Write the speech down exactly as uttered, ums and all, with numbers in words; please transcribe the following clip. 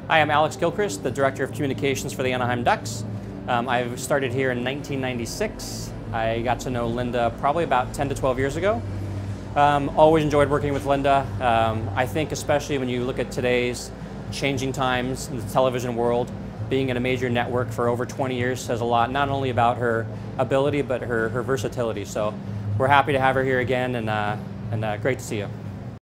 Hi, I'm Alex Gilchrist, the Director of Communications for the Anaheim Ducks. Um, I started here in nineteen ninety-six. I got to know Linda probably about ten to twelve years ago. Um, always enjoyed working with Linda. Um, I think especially when you look at today's changing times in the television world, being in a major network for over twenty years says a lot, not only about her ability, but her, her versatility. So we're happy to have her here again, and, uh, and uh, great to see you.